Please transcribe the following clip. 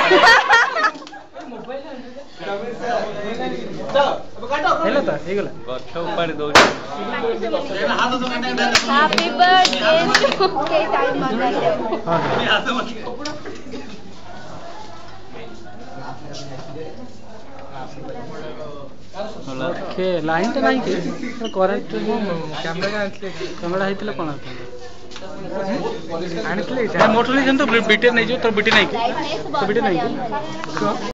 hello तो हे गला गछ उपाड़ी दो हैप्पी बर्थडे के टाइम मगाले ओके लाइन तो नहीं के करंट कैमरा हेतिले कोन आनितले मोटरली जन तो बीटे नहीं जो तो बीटे नहीं तो बीटे नहीं